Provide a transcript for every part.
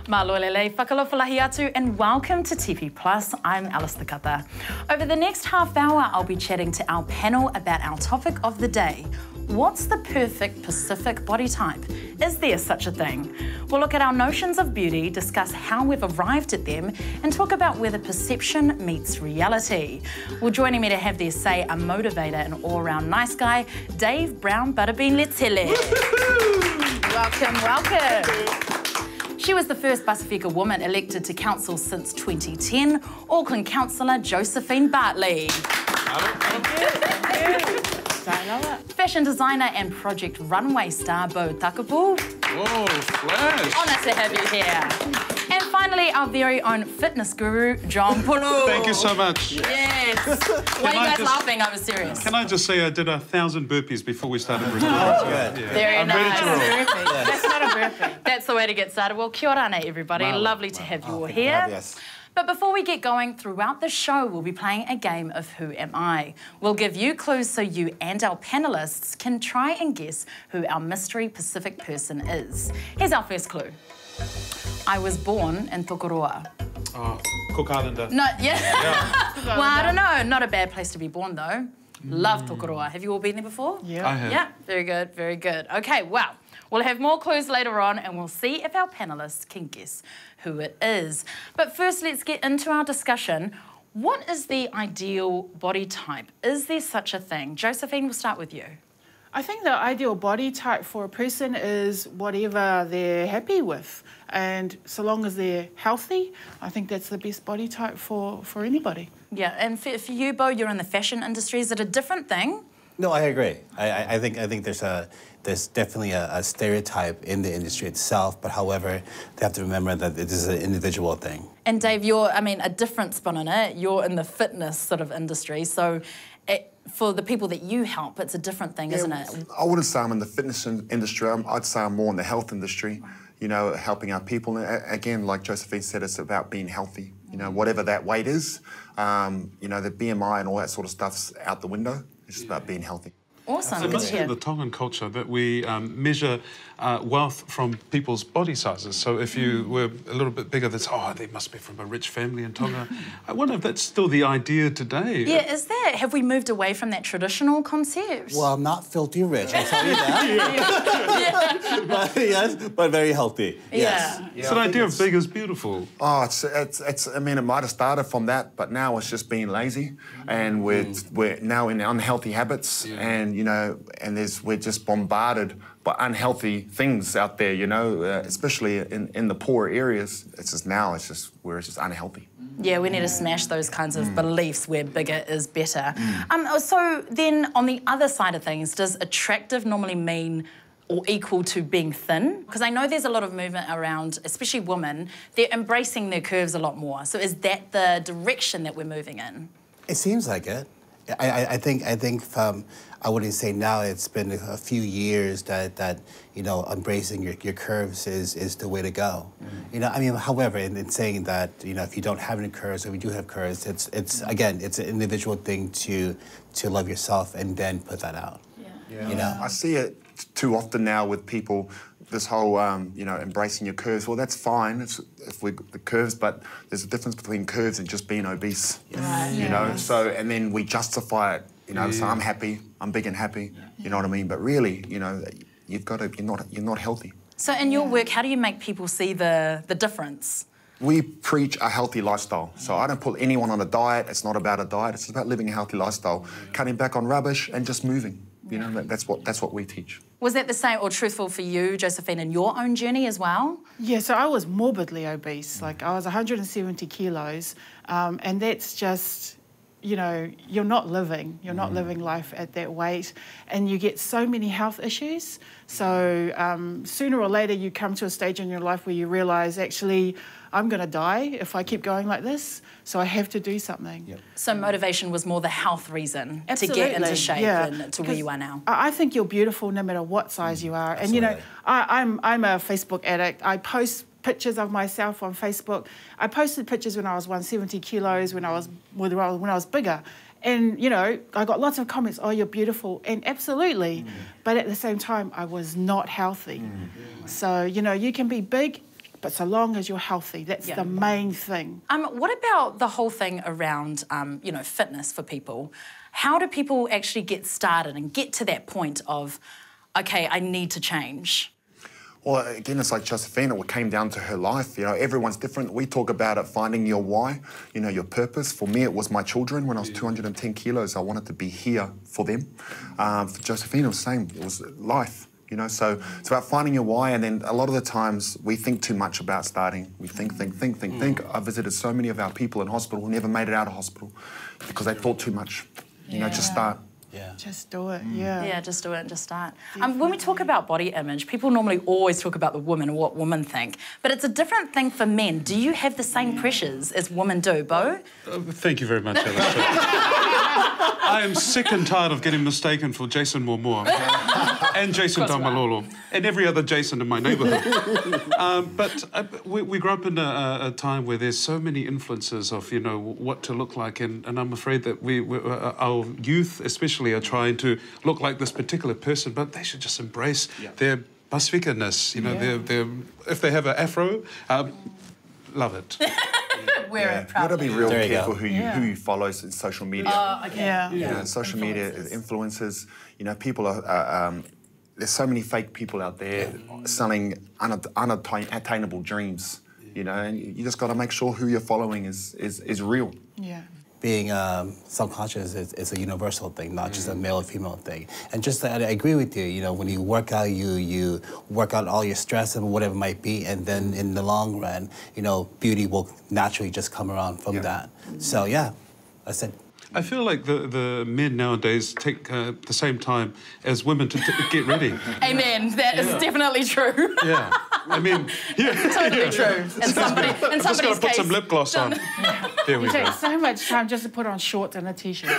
Malolele, whakalofalahi atu, and welcome to TV Plus. I'm Alistar Kata. Over the next half hour, I'll be chatting to our panel about our topic of the day. What's the perfect Pacific body type? Is there such a thing? We'll look at our notions of beauty, discuss how we've arrived at them, and talk about whether perception meets reality. Well, joining me to have their say are motivator and all-round nice guy, Dave Brown Buttabean Letele. Welcome, welcome. She was the first Pasifika woman elected to council since 2010, Auckland Councillor Josephine Bartley. Fashion designer and Project Runway star Beau Takapu. Whoa, flash! Honour to have you here. And finally, our very own fitness guru, John Pulu. Thank you so much. Yes. Why are you guys laughing? I was serious. Can I just say I did 1,000 burpees before we started recording? Yeah. Very nice. Ready to roll. That's not a burpee. That's the way to get started. Well, kia ora, everybody. Lovely to have you all here. Yes. But before we get going, throughout the show, we'll be playing a game of Who Am I? We'll give you clues so you and our panellists can try and guess who our mystery Pacific person is. Here's our first clue. I was born in Tokoroa. Oh, Cook Islander. No, yeah. Well, I don't know. Not a bad place to be born, though. Love Tokoroa. Have you all been there before? Yeah. I have. Yeah, very good, very good. Okay, well, we'll have more clues later on and we'll see if our panellists can guess who it is. But first, let's get into our discussion. What is the ideal body type? Is there such a thing? Josephine, we'll start with you. I think the ideal body type for a person is whatever they're happy with. And so long as they're healthy, I think that's the best body type for anybody. Yeah, and for you, Beau, you're in the fashion industry. Is it a different thing? No, I agree. I think there's definitely a stereotype in the industry itself, but however, they have to remember that this is an individual thing. And Dave, you're, a different spin on it. You're in the fitness sort of industry, so for the people that you help, it's a different thing, isn't it? I wouldn't say I'm in the fitness industry. I'd say I'm more in the health industry, you know, helping our people. And again, like Josephine said, it's about being healthy. You know, whatever that weight is, you know, the BMI and all that sort of stuff's out the window. It's just about being healthy. Awesome. It must be the Tongan culture that we measure wealth from people's body sizes. So if you were a little bit bigger, that's, oh, they must be from a rich family in Tonga. I wonder if that's still the idea today. Yeah, is that? Have we moved away from that traditional concept? Well, I'm not filthy rich, I'll tell you that. But, yes, but very healthy. Yes. Yeah. It's an idea of big is beautiful. Oh, it's. I mean, it might have started from that, but now it's just being lazy, and we're now in unhealthy habits, and you know, and we're just bombarded by unhealthy things out there, you know, especially in the poorer areas. We're just unhealthy. Yeah, we need to smash those kinds of beliefs where bigger is better. So then, on the other side of things, does attractive normally mean or equal to being thin? Because I know there's a lot of movement around, especially women, they're embracing their curves a lot more. So is that the direction that we're moving in? It seems like it. I think I wouldn't say now, it's been a few years that you know, embracing your curves is the way to go. You know, I mean, however, in saying that, you know, if you don't have any curves or if you do have curves, it's again, it's an individual thing to love yourself and then put that out. Yeah. You know, I see it too often now with people. This whole, you know, embracing your curves. Well, that's fine the curves, but there's a difference between curves and just being obese. Right. You know, so and then we justify it. You know, so I'm happy, I'm big and happy. You know what I mean? But really, you know, you've got to. You're not healthy. So in your work, how do you make people see the difference? We preach a healthy lifestyle. So I don't put anyone on a diet. It's not about a diet. It's about living a healthy lifestyle, cutting back on rubbish and just moving. You know, that's what we teach. Was that the same or truthful for you, Josephine, in your own journey as well? Yeah, so I was morbidly obese. Like, I was 170 kilos, and that's just, you know, you're not living. You're not living life at that weight, and you get so many health issues. So sooner or later, you come to a stage in your life where you realise, actually, I'm going to die if I keep going like this, so I have to do something. Yep. So motivation was more the health reason to get into shape and to where you are now. I think you're beautiful no matter what size you are. And, you know, I'm a Facebook addict. I post pictures of myself on Facebook. I posted pictures when I was 170 kilos, when I was bigger. And, you know, I got lots of comments, oh, you're beautiful. And absolutely. But at the same time, I was not healthy. So, you know, you can be big, But so long as you're healthy, that's the main thing. What about the whole thing around, you know, fitness for people? How do people actually get started and get to that point of, okay, I need to change? Well, again, it's like Josephine, it came down to her life. You know, everyone's different. We talk about it, finding your why, you know, your purpose. For me, it was my children. When I was 210 kilos, I wanted to be here for them. For Josephine, it was the same. It was life, you know. So it's about finding your why, and then a lot of the times we think too much about starting. We think. I visited so many of our people in hospital who never made it out of hospital because they thought too much. You know, just start. Yeah. Just do it, yeah. Just do it and just start. When we talk about body image, people normally always talk about the women and what women think, but it's a different thing for men. Do you have the same pressures as women do, Beau? Thank you very much, Alistar. I am sick and tired of getting mistaken for Jason Momoa and Jason Tamalolo and every other Jason in my neighbourhood. But we grew up in a time where there's so many influences of, you know, what to look like, and I'm afraid that our youth especially are trying to look like this particular person, but they should just embrace their Pasifika-ness, you know, their if they have an afro, love it. Wear it You got to be real There you careful go. who you follow in social media. You know, social media influencers. You know, people are. There's so many fake people out there selling unattainable dreams. You know, and you just got to make sure who you're following is real. Yeah. Being self-conscious is a universal thing, not just a male or female thing. And just I agree with you, you know, when you work out, you work out all your stress and whatever it might be, and then in the long run, you know, beauty will naturally just come around from that. So yeah, I said. I feel like the men nowadays take the same time as women to get ready. Amen. That is definitely true. Yeah. I mean, Totally true. In somebody's just got to put some lip gloss on. There we It go. takes so much time just to put on shorts and a t-shirt.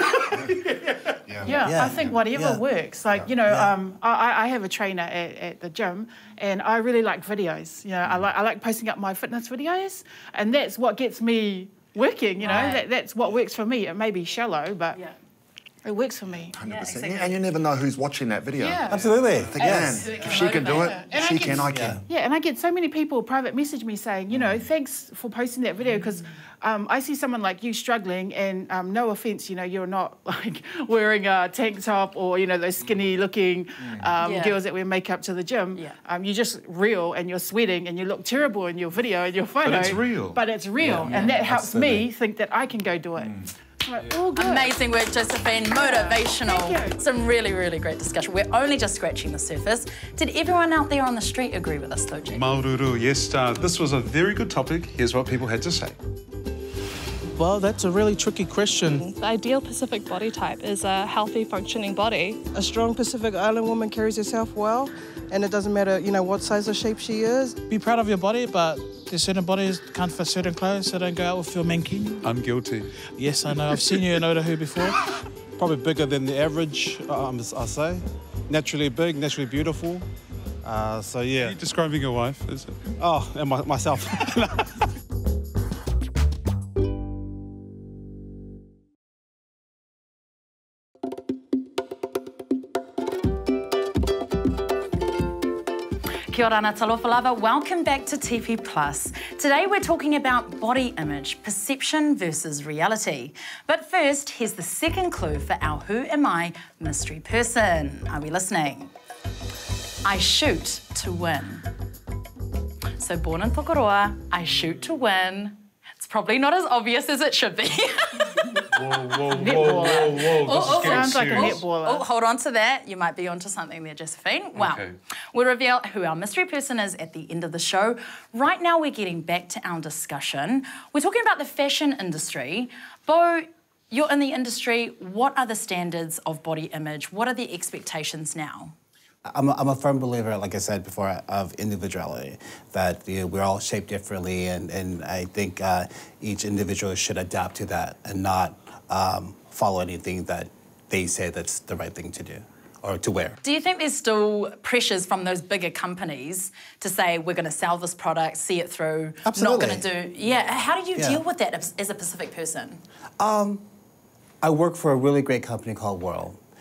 I think whatever works. Like, you know, I have a trainer at the gym, and I really like videos. You know, I like posting up my fitness videos, and that's what gets me working, you know. That's what works for me. It may be shallow, but it works for me. 100%. And you never know who's watching that video. Yeah. Absolutely. Yes. If she can do it, And she can, I can. Yeah, and I get so many people private message me saying, you know, thanks for posting that video, because I see someone like you struggling, and no offence, you know, you're not like wearing a tank top or, you know, those skinny looking girls that wear makeup to the gym. You're just real, and you're sweating, and you look terrible in your video and your photo. But it's real. But it's real, and that helps me think that I can go do it. Like, all good. Amazing work, Josephine. Motivational. Thank you. Some really, really great discussion. We're only just scratching the surface. Did everyone out there on the street agree with us, though, Jake? Maururu, yes, this was a very good topic. Here's what people had to say. Well, that's a really tricky question. The ideal Pacific body type is a healthy, functioning body. A strong Pacific Island woman carries herself well, and it doesn't matter, you know, what size or shape she is. Be proud of your body, but there's certain bodies can't fit certain clothes, so don't go out with your mankini. I'm guilty. Yes, I know. I've seen you in Otahu before. Probably bigger than the average, I say. Naturally big, naturally beautiful. So, yeah. Are you describing your wife, is it? Oh, and myself. Kia ora na talofa lava. Welcome back to TV Plus. Today we're talking about body image, perception versus reality. But first, here's the second clue for our Who Am I mystery person. Are we listening? I shoot to win. So born in Tokoroa, I shoot to win. It's probably not as obvious as it should be. Whoa. This is getting Sounds like a serious. netballer. Oh, hold on to that. You might be onto something there, Josephine. Wow. Okay. We'll reveal who our mystery person is at the end of the show. Right now, we're getting back to our discussion. We're talking about the fashion industry. Beau, you're in the industry. What are the standards of body image? What are the expectations now? I'm a firm believer, like I said before, of individuality, that we're all shaped differently, and I think each individual should adapt to that and not follow anything that they say that's the right thing to do or to wear. Do you think there's still pressures from those bigger companies to say, we're going to sell this product, see it through, Absolutely. not going to do... Yeah, how do you deal with that as a Pacific person? I work for a really great company called World.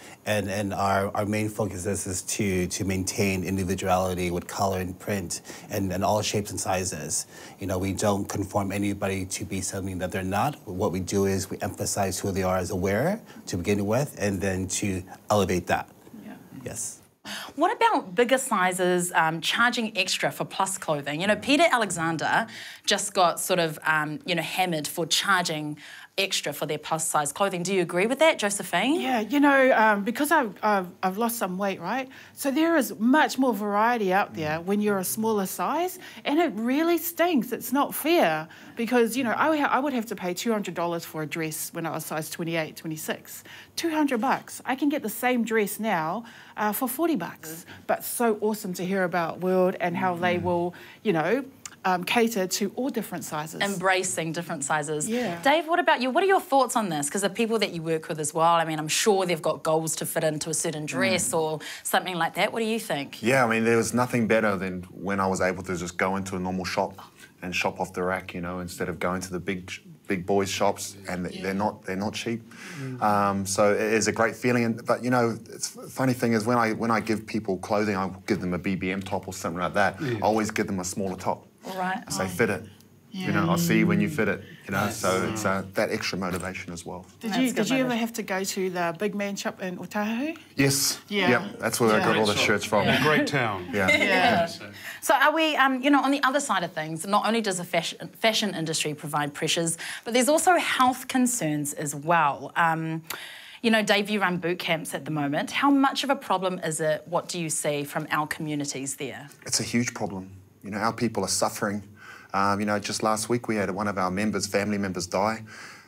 And our main focus is to maintain individuality with color and print and all shapes and sizes. You know, we don't conform anybody to be something that they're not. What we do is we emphasize who they are as a wearer to begin with, and then to elevate that. Yeah. Yes. What about bigger sizes charging extra for plus clothing? You know, Peter Alexander just got sort of, you know, hammered for charging extra for their plus size clothing. Do you agree with that, Josephine? Yeah, you know, because I've lost some weight, right? So there is much more variety out there when you're a smaller size, and it really stinks. It's not fair because, you know, I would have to pay $200 for a dress when I was size 28, 26. $200. I can get the same dress now for $40. But so awesome to hear about World and how they will, you know, cater to all different sizes. Embracing different sizes. Yeah. Dave, what about you? What are your thoughts on this? Because the people that you work with as well, I mean, I'm sure they've got goals to fit into a certain dress or something like that. What do you think? Yeah, I mean, there was nothing better than when I was able to just go into a normal shop and shop off the rack, you know, instead of going to the big boys shops, and they're not cheap. So it is a great feeling. But you know, it's the funny thing is when I give people clothing, I give them a BBM top or something like that. I always give them a smaller top. Right. I say fit it. You know, I'll see you when you fit it. You know, so it's that extra motivation as well. Did you ever have to go to the big man shop in Otahu? Yes. Yeah. Yep. That's where I got all the shirts from. A great town. Yeah. So are we, you know, on the other side of things, not only does the fashion industry provide pressures, but there's also health concerns as well. You know, Dave, you run boot camps at the moment. How much of a problem is it? What do you see from our communities there? It's a huge problem. You know, our people are suffering. You know, just last week we had one of our family members die.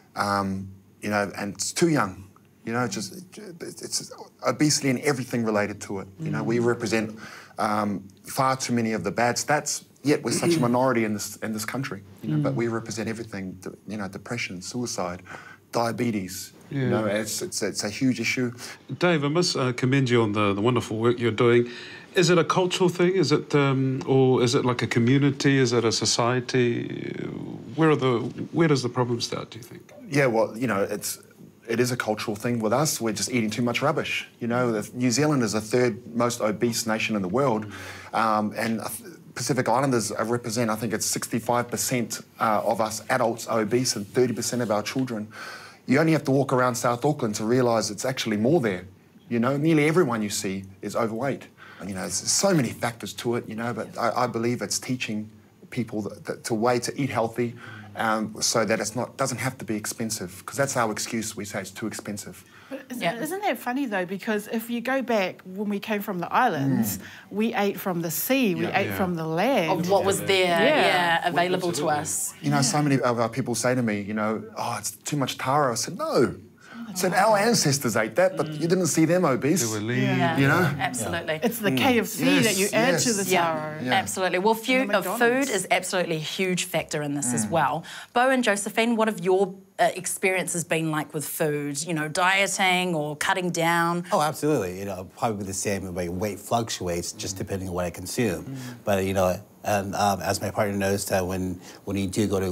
You know, and it's too young. You know, it's obesity and everything related to it. You know, we represent far too many of the bad stats, yet we're such a minority in this country. You know, but we represent everything. You know, depression, suicide, diabetes. You know, it's a huge issue. Dave, I must commend you on the wonderful work you're doing. Is it a cultural thing? Is it, or is it like a community? Is it a society? Where does the problem start, do you think? Yeah, well, you know, it is a cultural thing with us. We're just eating too much rubbish. You know, New Zealand is the third most obese nation in the world, and Pacific Islanders represent, I think it's 65% of us adults are obese and 30% of our children. You only have to walk around South Auckland to realise it's actually more there. You know, nearly everyone you see is overweight. You know, there's so many factors to it, you know, but I believe it's teaching people to eat healthy so that it doesn't have to be expensive, because that's our excuse. We say it's too expensive. But isn't that funny, though? Because if you go back, when we came from the islands, we ate from the sea, we ate from the land. Of what was there, available to us. You know, so many of our people say to me, you know, oh, it's too much taro. I said, no. I said, our ancestors ate that, but you didn't see them obese. They were lean. You know? Absolutely. It's the KFC that you add to the taro. Absolutely. Well, food is absolutely a huge factor in this as well. Beau and Josephine, what have your experiences been like with food? You know, dieting or cutting down? Oh, absolutely. You know, probably the same way. Weight fluctuates just depending on what I consume. But, you know, and as my partner knows, that when you do go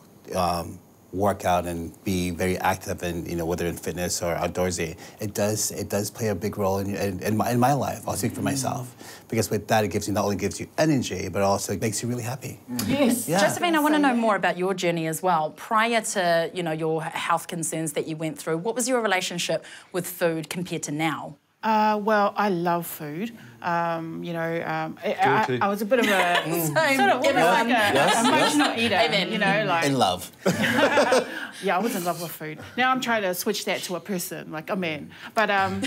to work out and be very active, and you know, whether in fitness or outdoorsy, it does play a big role in my life. I'll speak for myself, because with that, it not only gives you energy, but also makes you really happy. Yes. Yeah. Josephine, I want to know more about your journey as well. Prior to, you know, your health concerns that you went through, what was your relationship with food compared to now? Well, I love food. You know, I was a bit of a sort of almost like a emotional eater. Amen. You know, like In love. yeah, I was in love with food. Now I'm trying to switch that to a person, like a man. But Write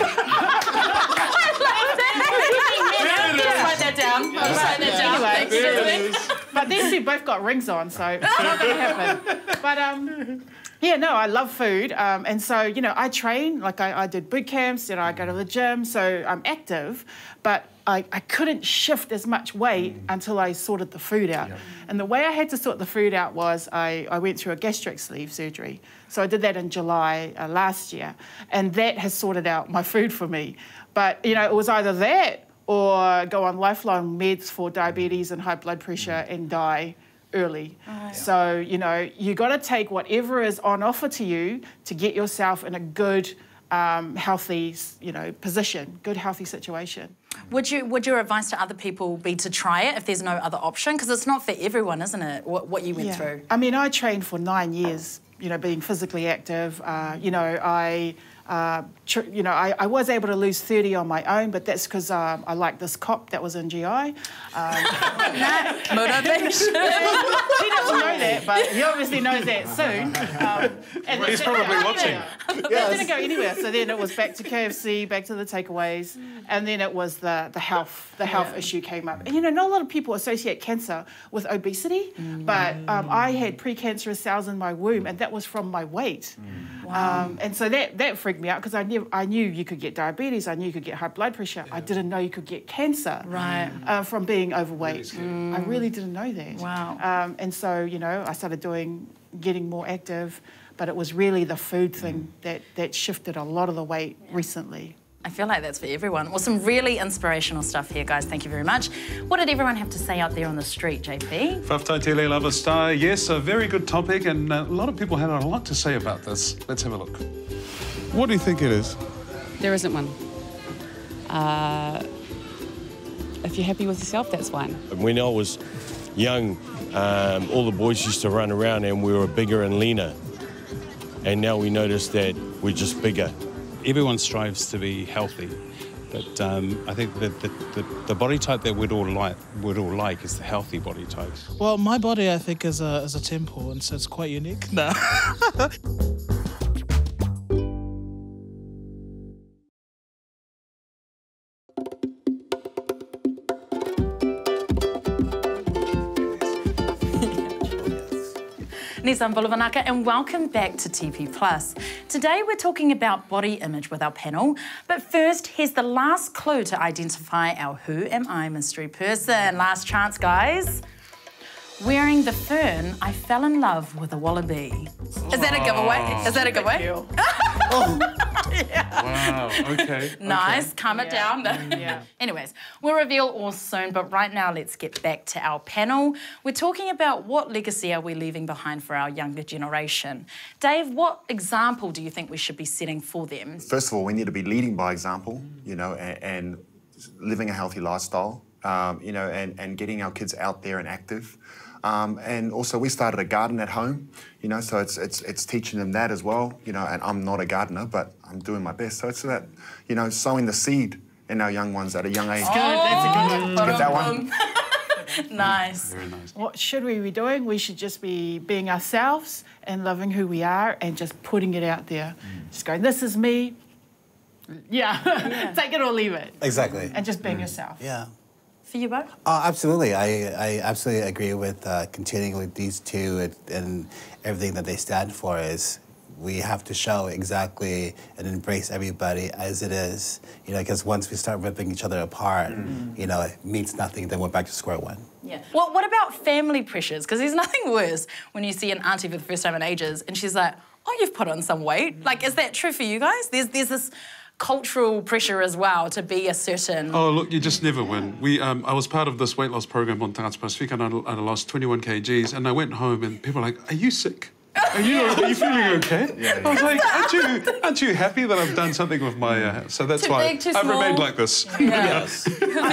that down. Write that down. anyway, but these two both got rings on, so it's not going to happen. But yeah, no, I love food. And so, you know, I train, like I did boot camps, you know, I go to the gym, so I'm active, but I couldn't shift as much weight until I sorted the food out. Yep. And the way I had to sort the food out was I went through a gastric sleeve surgery. So I did that in July last year, and that has sorted out my food for me. But, you know, it was either that or go on lifelong meds for diabetes and high blood pressure and die early. So, you know, you got to take whatever is on offer to you to get yourself in a good healthy, position, good healthy situation. Would your advice to other people be to try it if there's no other option? Because it's not for everyone, isn't it? What you went through. I mean, I trained for 9 years. Being physically active. I was able to lose 30 on my own, but that's because I like this cop that was in GI. Motivation. He doesn't know that, but he obviously knows that soon. Well, he's probably watching. That didn't go anywhere. So then it was back to KFC, back to the takeaways, and then it was the health issue came up. And not a lot of people associate cancer with obesity, but I had precancerous cells in my womb, and that was from my weight. Wow. And so that freaked me out because I knew you could get diabetes, I knew you could get high blood pressure. I didn't know you could get cancer from being overweight. I really didn't know that. Wow. And so, I started getting more active, but it was really the food thing that shifted a lot of the weight recently. I feel like that's for everyone. Well, some really inspirational stuff here, guys. Thank you very much. What did everyone have to say out there on the street, JP? Whaftaitele Alistar, yes, a very good topic, and a lot of people had a lot to say about this. Let's have a look. What do you think it is? There isn't one. If you're happy with yourself, that's fine. When I was young, all the boys used to run around and we were bigger and leaner. And now we notice that we're just bigger. Everyone strives to be healthy, but I think that the body type that we'd all like is the healthy body type. Well, my body, I think, is a temple, and so it's quite unique. No. Nissan Bulavanaka, and welcome back to TP+. Today we're talking about body image with our panel, but first here's the last clue to identify our Who Am I mystery person. Last chance, guys. Wearing the fern, I fell in love with a wallaby. Is that a giveaway? Is that a giveaway? Wow, okay. Nice, okay. calm it down. Anyways, we'll reveal all soon, but right now let's get back to our panel. We're talking about what legacy are we leaving behind for our younger generation. Dave, what example do you think we should be setting for them? First of all, we need to be leading by example, and living a healthy lifestyle, and getting our kids out there and active. And also, we started a garden at home, so it's teaching them that as well, and I'm not a gardener, but I'm doing my best. So it's that, sowing the seed in our young ones at a young age. Good, that's a good one. Get that one? Nice. Very nice. What should we be doing? We should just be being ourselves and loving who we are and just putting it out there. Just going, this is me. Take it or leave it. Exactly. And just being yourself. Yeah. For you, Beau? Absolutely. I absolutely agree with continuing with these two and everything that they stand for is we have to show exactly and embrace everybody as it is, because once we start ripping each other apart, it means nothing, then we're back to square one. Yeah. Well, what about family pressures? Because there's nothing worse when you see an auntie for the first time in ages and she's like, oh, you've put on some weight. Like, is that true for you guys? There's this cultural pressure as well to be a certain... Oh, look, you just never win. I was part of this weight loss program on Tagata Pasifika, and I lost 21 kgs, and I went home and people were like, are you sick? Are you feeling okay? I was like, aren't you happy that I've done something with my... So that's why I've remained like this. Yes.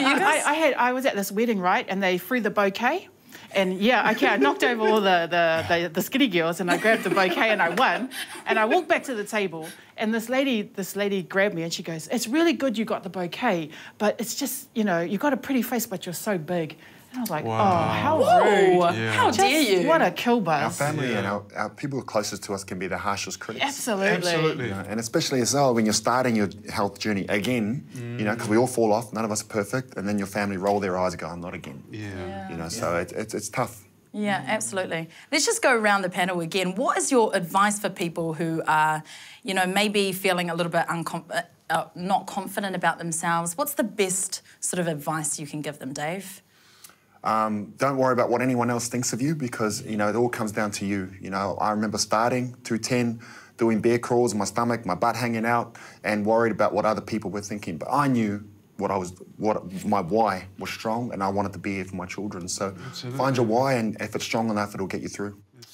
I was at this wedding, right, and they threw the bouquet. And I knocked over all the skinny girls and I grabbed the bouquet and I won. And I walked back to the table and this lady grabbed me and she goes, it's really good you got the bouquet, but it's just, you've got a pretty face, but you're so big. And I was like, wow. Oh, how rude. Yeah. How dare you? What a kill buzz. Our family and our people closest to us can be the harshest critics. Absolutely. And especially as well when you're starting your health journey again, because we all fall off, none of us are perfect, and then your family roll their eyes and go, not again. So it's tough. Yeah, absolutely. Let's just go around the panel again. What is your advice for people who are, maybe feeling a little bit not confident about themselves? What's the best sort of advice you can give them, Dave? Don't worry about what anyone else thinks of you because, it all comes down to you. I remember starting 210, doing bear crawls, my stomach, my butt hanging out, and worried about what other people were thinking. But I knew what my why was strong, and I wanted to be here for my children. So find your why, and if it's strong enough, it'll get you through.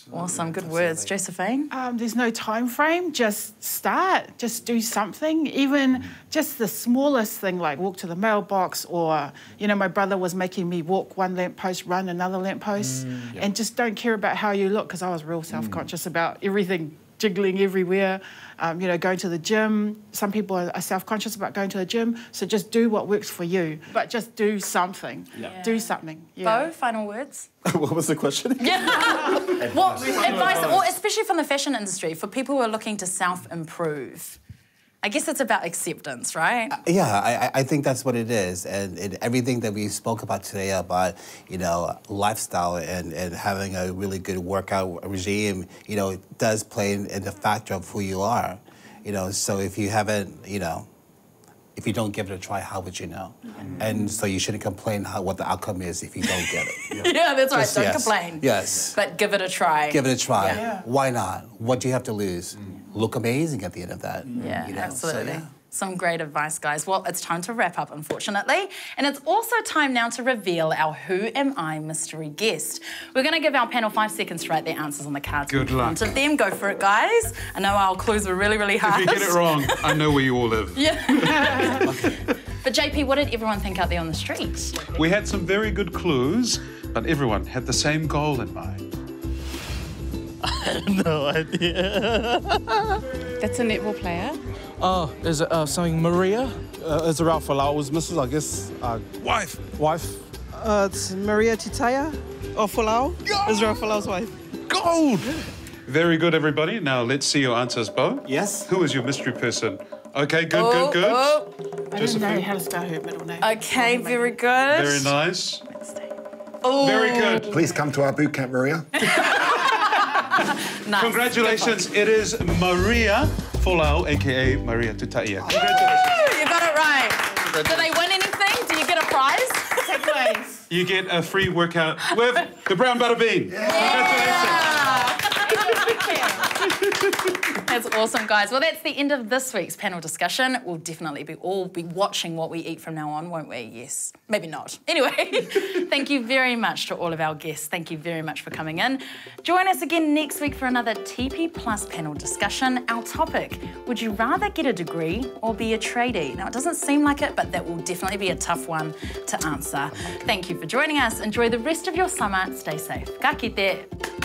Awesome, good words. Josephine? There's no time frame, just start, just do something, even just the smallest thing like walk to the mailbox or, you know, my brother was making me walk one lamppost, run another lamppost, and just don't care about how you look because I was real self-conscious about everything jiggling everywhere, you know, going to the gym. Some people are self-conscious about going to the gym, so just do what works for you, but just do something. Yeah. Do something. Beau, final words? What was the question? What advice, or especially from the fashion industry, for people who are looking to self-improve? I guess it's about acceptance, right? Yeah, I think that's what it is. And everything that we spoke about today about, you know, lifestyle and having a really good workout regime, you know, does play in the factor of who you are. You know, so if you haven't, you know, if you don't give it a try, how would you know? And so you shouldn't complain what the outcome is if you don't get it. Yeah, that's right. Don't complain. Yes. But give it a try. Give it a try. Yeah. Why not? What do you have to lose? Look amazing at the end of that. Yeah, you know? absolutely. So, yeah. Some great advice, guys. Well, it's time to wrap up, unfortunately. And it's also time now to reveal our Who Am I mystery guest. We're going to give our panel 5 seconds to write their answers on the cards in front of them. Go for it, guys. I know our clues were really, really hard. If you get it wrong, I know where you all live. Yeah. But JP, what did everyone think out there on the street? We had some very good clues, but everyone had the same goal in mind. I have no idea. That's a netball player. Oh, is it something Maria? Is it Ralph Falau's missus, I guess? Wife. It's Maria Titaya. Oh, Falau? Israel Falau's wife. Gold! Very good, everybody. Now, let's see your answers, Beau. Yes? Who is your mystery person? Okay, good, good. I don't know how to spell her middle name. Okay, very good. Very nice. Oh. Very good. Please come to our boot camp, Maria. Nice. Congratulations, it is Maria Folau, a.k.a. Maria Tutaia. Congratulations. You got it right. Do they win anything? Do you get a prize? Takeaways. You get a free workout with the Brown Buttabean. That's awesome, guys. Well, that's the end of this week's panel discussion. We'll definitely all be watching what we eat from now on, won't we? Yes. Maybe not. Anyway, thank you very much to all of our guests. Thank you very much for coming in. Join us again next week for another TP Plus panel discussion. Our topic, would you rather get a degree or be a tradie? Now, it doesn't seem like it, but that will definitely be a tough one to answer. Thank you for joining us. Enjoy the rest of your summer. Stay safe. Ka kite.